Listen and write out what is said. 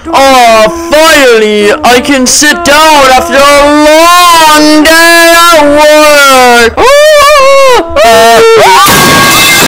Oh, finally, I can sit down after a long